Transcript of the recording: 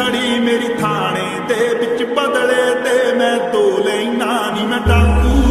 खड़ी मेरी थाने दे विच बदले ते मैं तो लेना नी मैं डाकू